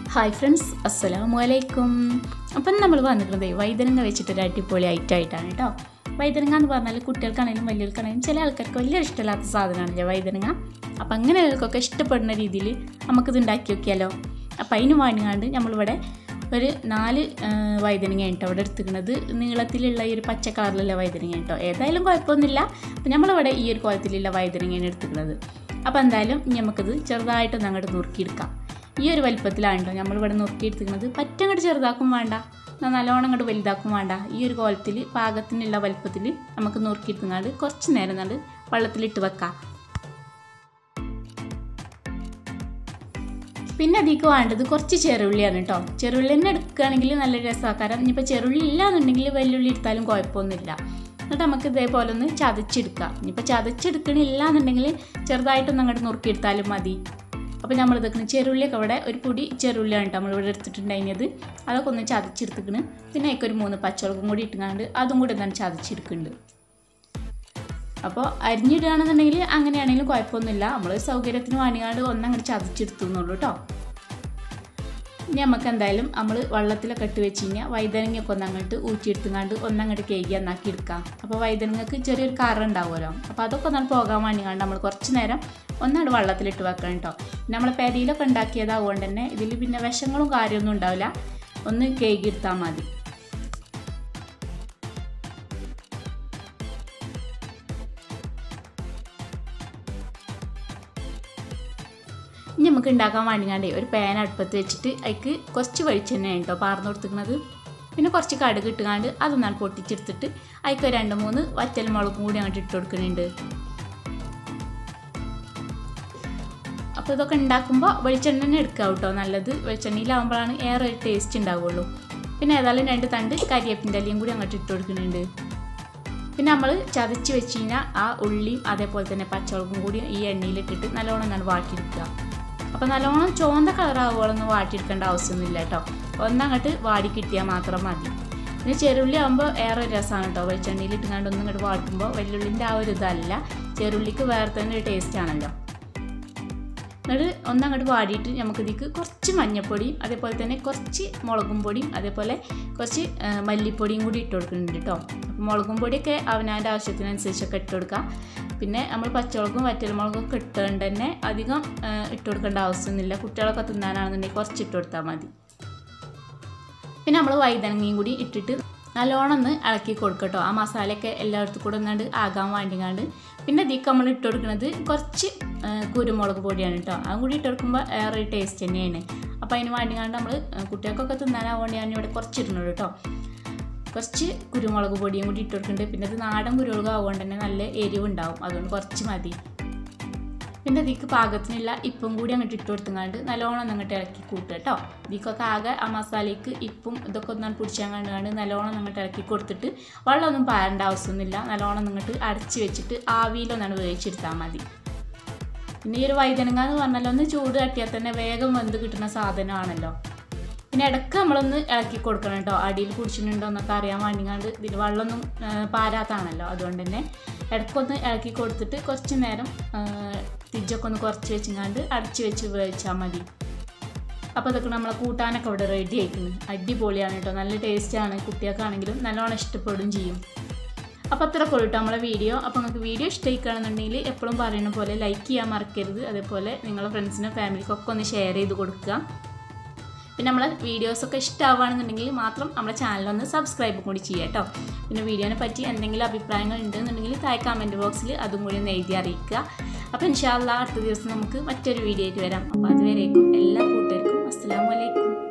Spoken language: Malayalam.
ഹായ് ഫ്രണ്ട്സ്, അസ്സലാമലൈക്കും. അപ്പം നമ്മൾ വന്നിട്ടുള്ളത് വൈതനങ്ങ വെച്ചിട്ടൊരു അടിപൊളി ഐറ്റമായിട്ടാണ് കേട്ടോ. വൈതനങ്ങ എന്ന് പറഞ്ഞാൽ കുട്ടികൾക്കാണെങ്കിലും വലിയവർക്കാണെങ്കിലും ചില ആൾക്കാർക്ക് വലിയ ഇഷ്ടമില്ലാത്ത സാധനമാണല്ലേ വൈതനങ്ങ. അപ്പം അങ്ങനെയുള്ളവർക്കൊക്കെ ഇഷ്ടപ്പെടുന്ന രീതിയിൽ നമുക്കിത് ഉണ്ടാക്കി നോക്കിയാലോ. അപ്പം അതിന് വേണ്ടിയാണ്ട് നമ്മളിവിടെ ഒരു 4 വൈതനങ്ങ കേട്ടോ ഇവിടെ എടുത്തിരിക്കുന്നത്. നീളത്തിലുള്ള ഈ ഒരു പച്ച കളറിലുള്ള വൈതനങ്ങ കേട്ടോ. ഏതായാലും കുഴപ്പമൊന്നുമില്ല. അപ്പം നമ്മളിവിടെ ഈ ഒരു കോലത്തിലുള്ള വൈതനങ്ങയാണ് എടുത്തിരിക്കുന്നത്. അപ്പോൾ എന്തായാലും നമുക്കിത് ചെറുതായിട്ടൊന്ന് അങ്ങോട്ട് നുറുക്കിയെടുക്കാം. ഈ ഒരു വലിപ്പത്തിലാണ് കേട്ടോ നമ്മളിവിടെ നുറുക്കിയെടുത്തിരിക്കുന്നത്. പറ്റങ്ങോട്ട് ചെറുതാക്കും വേണ്ട, നല്ലോണം അങ്ങോട്ട് വലുതാക്കും വേണ്ട. ഈ ഒരു കോലത്തിൽ പാകത്തിനുള്ള വലിപ്പത്തിൽ നമുക്ക് നുറുക്കിയെടുത്തുകൊണ്ട് കുറച്ച് നേരം നല്ല വെള്ളത്തിലിട്ട് വെക്കാം. പിന്നെ അതിലേക്ക് വേണ്ടത് കുറച്ച് ചെറുള്ളിയാണ് കേട്ടോ. ചെറുള്ളി തന്നെ എടുക്കുകയാണെങ്കിൽ നല്ല രസമാക്കാരം. ഇനിയിപ്പോൾ ചെറുള്ളി ഇല്ലാന്നുണ്ടെങ്കിൽ വെല്ലുള്ളി എടുത്താലും കുഴപ്പമൊന്നുമില്ല. എന്നിട്ട് നമുക്ക് ഇതേപോലെ ഒന്ന് ചതച്ചെടുക്കാം. ഇനിയിപ്പോൾ ചതച്ചെടുക്കണില്ല എന്നുണ്ടെങ്കിൽ ചെറുതായിട്ടൊന്ന് അങ്ങോട്ട് നുറുക്കിയെടുത്താലും മതി. അപ്പോൾ നമ്മൾ ഇതൊക്കെ ചെറുള്ളിയൊക്കെ ഇവിടെ ഒരു പൊടി ചെറുള്ളിയാണ് കേട്ടോ നമ്മളിവിടെ എടുത്തിട്ടുണ്ടായിരുന്നത്. അതൊക്കെ ഒന്ന് ചതച്ചെടുത്തിക്കണം. പിന്നെ അതിക്കൊരു 3 പച്ചമുളകും കൂടി ഇട്ടുകൊണ്ട് അതും കൂടി എന്താണ് ചതച്ചെടുക്കുന്നുണ്ട്. അപ്പോൾ അരിഞ്ഞിടുകയാണെന്നുണ്ടെങ്കിൽ അങ്ങനെയാണെങ്കിലും കുഴപ്പമൊന്നുമില്ല. നമ്മൾ സൗകര്യത്തിന് വേണ്ടിയാണ്ട് ഒന്നങ്ങോട്ട് ചതച്ചെടുത്തു എന്നുള്ളൂ കേട്ടോ. ഇനി നമുക്ക് എന്തായാലും നമ്മൾ വെള്ളത്തിലൊക്കെ ഇട്ട് വെച്ച് കഴിഞ്ഞാൽ വൈതനങ്ങയൊക്കെ ഒന്നങ്ങോട്ട് ഊറ്റിയെടുത്തുകൊണ്ട് ഒന്നങ്ങോട്ട് കേക്ക് എന്നാക്കി എടുക്കാം. അപ്പോൾ വൈതനങ്ങക്ക് ചെറിയൊരു കറ ഉണ്ടാവുമല്ലോ. അപ്പോൾ അതൊക്കെ ഒന്നാണ് പോകാൻ വേണ്ടിയാണ്ട് നമ്മൾ കുറച്ച് നേരം ഒന്നാണ് വെള്ളത്തിലിട്ട് വെക്കണം കേട്ടോ. നമ്മൾ പെരിയിലൊക്കെ ഉണ്ടാക്കിയതാവുകൊണ്ട് തന്നെ ഇതിൽ പിന്നെ വിഷങ്ങളും കാര്യമൊന്നും ഉണ്ടാവില്ല. ഒന്ന് കേക്ക് എടുത്താൽ മതി. ഇനി നമുക്ക് ഉണ്ടാക്കാൻ വേണ്ടിയാണ്ട് ഒരു പാൻ അടുപ്പത്ത് വെച്ചിട്ട് അതിക്ക് കുറച്ച് വെളിച്ചെണ്ണയാണ് കേട്ടോ പാർന്ന് കൊടുത്തിരിക്കുന്നത്. പിന്നെ കുറച്ച് കടുക് ഇട്ടുകൊണ്ട് അതൊന്നാണ് പൊട്ടിച്ചെടുത്തിട്ട് അതിക്ക് 2-3 വറ്റൽമുളകും കൂടി അങ്ങോട്ട് ഇട്ട് കൊടുക്കുന്നുണ്ട്. അപ്പോൾ ഇതൊക്കെ ഉണ്ടാക്കുമ്പോൾ വെളിച്ചെണ്ണ തന്നെ എടുക്കുക കേട്ടോ നല്ലത്. വെളിച്ചെണ്ണയിലാവുമ്പോഴാണ് ഏറെ ഒരു ടേസ്റ്റ് ഉണ്ടാവുള്ളൂ. പിന്നെ ഏതായാലും 2 തണ്ട് കരിയേപ്പിൻ്റെ ഇലയും കൂടി അങ്ങോട്ട് ഇട്ട് കൊടുക്കുന്നുണ്ട്. പിന്നെ നമ്മൾ ചതച്ച് വെച്ച് കഴിഞ്ഞാൽ ആ ഉള്ളിയും അതേപോലെ തന്നെ പച്ചമുളകും കൂടി ഈ എണ്ണയിലിട്ടിട്ട് നല്ലോണം ഒന്നാണ് വാട്ടിയെടുക്കുക. അപ്പോൾ നല്ലോണം ചുവന്ന കളറാവുകളൊന്നും വാട്ടിയെടുക്കേണ്ട ആവശ്യമൊന്നുമില്ല കേട്ടോ. ഒന്നങ്ങോട്ട് വാടി കിട്ടിയാൽ മാത്രം മതി. പിന്നെ ചെറുള്ളി ആകുമ്പോൾ ഏറെ രസമാണ് കേട്ടോ. വെളിച്ചെണ്ണയിൽ ഇട്ടുകൊണ്ട് ഒന്നും ഇങ്ങോട്ട് വാട്ടുമ്പോൾ വെല്ലുള്ളിൻ്റെ ആ ഒരു ഇതല്ല, ചെറുള്ളിക്ക് വേറെ തന്നെ ഒരു ടേസ്റ്റ് ആണല്ലോ. എന്നിട്ട് ഒന്നങ്ങോട്ട് വാടിയിട്ട് നമുക്കിതിക്ക് കുറച്ച് മഞ്ഞൾപ്പൊടിയും അതേപോലെ തന്നെ കുറച്ച് മുളകും പൊടിയും അതേപോലെ കുറച്ച് മല്ലിപ്പൊടിയും കൂടി ഇട്ട് കൊടുക്കുന്നുണ്ട് കേട്ടോ. അപ്പോൾ മുളകും പൊടിയൊക്കെ അവനവൻ്റെ ആവശ്യത്തിനനുസരിച്ചൊക്കെ ഇട്ട് കൊടുക്കുക. പിന്നെ നമ്മൾ പച്ചമുളകും വറ്റൽമുളകും ഒക്കെ ഇട്ടുകൊണ്ട് തന്നെ അധികം ഇട്ട് കൊടുക്കേണ്ട ആവശ്യമൊന്നുമില്ല. കുട്ടികളൊക്കെ തിന്നാനാണെന്നുണ്ടെങ്കിൽ കുറച്ച് ഇട്ട് കൊടുത്താൽ മതി. പിന്നെ നമ്മൾ വൈതനങ്ങയും കൂടി ഇട്ടിട്ട് നല്ലോണം ഒന്ന് ഇളക്കി കൊടുക്കട്ടോ. ആ മസാലയൊക്കെ എല്ലായിടത്തും കൂടെ ഒന്നാണ്ട് ആകാൻ വേണ്ടിങ്ങാണ്ട്. പിന്നെ ഇതിക്ക് നമ്മൾ ഇട്ട് കൊടുക്കുന്നത് കുറച്ച് കുരുമുളക് പൊടിയാണ് കേട്ടോ. അതും കൂടി ഇട്ട് കൊടുക്കുമ്പോൾ ഏറെ ടേസ്റ്റ് തന്നെയാണ്. അപ്പോൾ അതിന് വേണ്ടിങ്ങാണ്ട് നമ്മൾ കുട്ടികൾക്കൊക്കെ തിന്നാനാവുകൊണ്ട് ഞാനിവിടെ കുറച്ച് ഇടുന്നുള്ളൂ കേട്ടോ. കുറച്ച് കുരുമുളക് പൊടിയും കൂടി ഇട്ട് കൊടുക്കുന്നുണ്ട്. പിന്നെ ഇത് നാടൻ കുരുമുളക് ആവുകൊണ്ട് തന്നെ നല്ല എരിവുണ്ടാവും, അതുകൊണ്ട് കുറച്ച് മതി. പിന്നെ ഇതിക്ക് പാകത്തിനുള്ള ഇപ്പും കൂടി അങ്ങോട്ട് ഇട്ട് കൊടുത്തുകൊണ്ട് നല്ലോണം അങ്ങോട്ട് ഇളക്കി കൂട്ടുക കേട്ടോ. ഇതിക്കൊക്കെ ആകെ ആ മസാലയ്ക്ക് ഇപ്പും ഇതൊക്കെ ഒന്നാണ് പിടിച്ചാൽ കണ്ടുകൊണ്ട് നല്ലോണം അങ്ങോട്ട് ഇളക്കി കൊടുത്തിട്ട് വെള്ളമൊന്നും പാരേണ്ട ആവശ്യമൊന്നുമില്ല. നല്ലോണം അങ്ങോട്ട് അടച്ച് വെച്ചിട്ട് ആവിയിലൊന്നാണ് വേവിച്ചെടുത്താൽ മതി. പിന്നെ ഈ ഒരു വൈതനങ്ങ എന്ന് പറഞ്ഞാൽ ഒന്ന് ചൂട് തട്ടിയാൽ തന്നെ വേഗം വെന്ത് കിട്ടുന്ന സാധനമാണല്ലോ. പിന്നെ ഇടയ്ക്ക് നമ്മളൊന്ന് ഇളക്കി കൊടുക്കണം കേട്ടോ. അടിയിൽ പിടിച്ചിട്ടുണ്ടോ എന്നൊക്കെ അറിയാൻ വേണ്ടിങ്ങാണ്ട്. ഇതിൽ വെള്ളമൊന്നും പാരാത്താണല്ലോ, അതുകൊണ്ട് തന്നെ ഇടയ്ക്കൊന്ന് ഇളക്കി കൊടുത്തിട്ട് കുറച്ച് നേരം തിരിച്ചൊക്കെ ഒന്ന് കുറച്ച് വെച്ചിങ്ങാണ്ട് അടച്ച് വെച്ച് വേവിച്ചാൽ മതി. അപ്പോൾ ഇതൊക്കെ നമ്മളെ കൂട്ടാനൊക്കെ ഇവിടെ റെഡി ആയിക്കുന്നു. അടിപൊളിയാണ് കേട്ടോ, നല്ല ടേസ്റ്റാണ്. കുട്ടികൾക്കാണെങ്കിലും നല്ലോണം ഇഷ്ടപ്പെടുകയും ചെയ്യും. അപ്പോൾ അത്രയൊക്കെ ഉള്ളൂ കേട്ടോ നമ്മളെ വീഡിയോ. അപ്പോൾ നിങ്ങൾക്ക് വീഡിയോ ഇഷ്ടമായിക്കുകയാണെന്നുണ്ടെങ്കിൽ എപ്പോഴും പറയുന്ന പോലെ ലൈക്ക് ചെയ്യാൻ മറക്കരുത്. അതേപോലെ നിങ്ങളുടെ ഫ്രണ്ട്സിനും ഫാമിലിക്കൊക്കെ ഒന്ന് ഷെയർ ചെയ്ത് കൊടുക്കുക. പിന്നെ നമ്മളെ വീഡിയോസൊക്കെ ഇഷ്ടമാവുകയാണെന്നുണ്ടെങ്കിൽ മാത്രം നമ്മളെ ചാനലൊന്ന് സബ്സ്ക്രൈബ് കൂടി ചെയ്യുക കേട്ടോ. പിന്നെ വീഡിയോനെ പറ്റി എന്തെങ്കിലും അഭിപ്രായങ്ങൾ ഉണ്ടെന്നുണ്ടെങ്കിൽ താഴെ കമൻറ്റ് ബോക്സിൽ അതും കൂടി ഒന്ന് എഴുതി അറിയിക്കുക. അപ്പോൾ ഇൻഷാ അല്ലാഹ് അടുത്ത ദിവസം നമുക്ക് മറ്റൊരു വീഡിയോ ആയിട്ട് വരാം. അപ്പോൾ അതുവരേക്കും എല്ലാ കൂട്ടുകാർക്കും അസ്സലാമു അലൈക്കും.